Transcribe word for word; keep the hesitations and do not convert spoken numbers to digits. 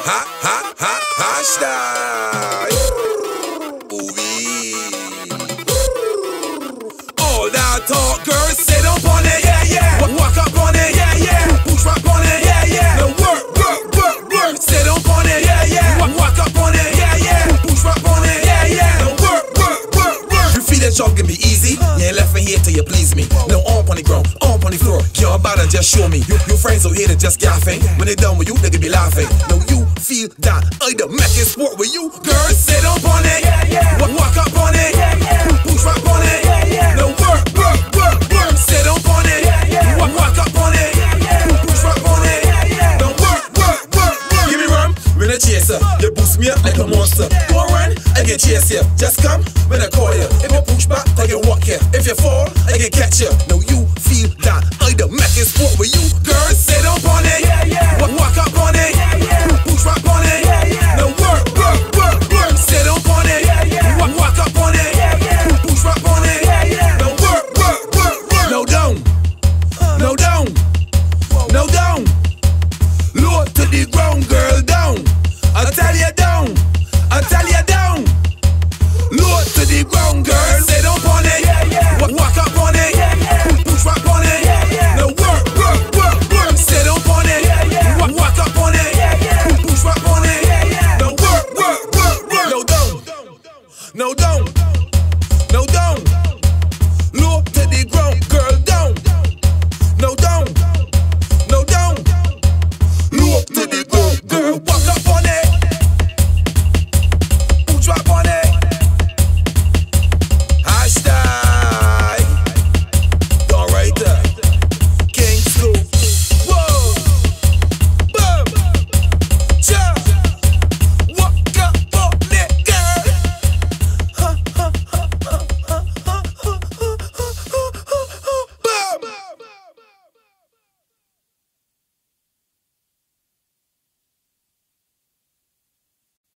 ha, ha, ha, hashtag. Ooh-wee. All that talk, girl, sit up on it, yeah, yeah. Walk up on it, yeah, yeah. Push back on it, yeah, yeah. Now work, work, work, work. Sit up on it, yeah, yeah. Walk up on it, yeah, yeah. Push back on it, yeah, yeah. Now work, work, work, work. You feel that job can be easy? You ain't left me here till you please me. Now on on the ground, on on the floor. Can't bother, just show me. Your, your friends out here that just gaffing. When they done with you, they can be laughing. Now you feel that I the making sport with you, girl. Sit up on it, yeah, yeah. Walk up on it, yeah, yeah. Push back on it, yeah, yeah. Now work, work, work, work. Sit up on it, yeah, yeah. Walk up on it, yeah, yeah. Push back on it, yeah, yeah. Now work, work, work, work. Give me rum, when I chase her. You boost me up like a monster. Go run, I can chase you. Just come when I call you. If you push back, I can walk you. If you fall, I can catch you. Now you feel that I the making sport with you, girl.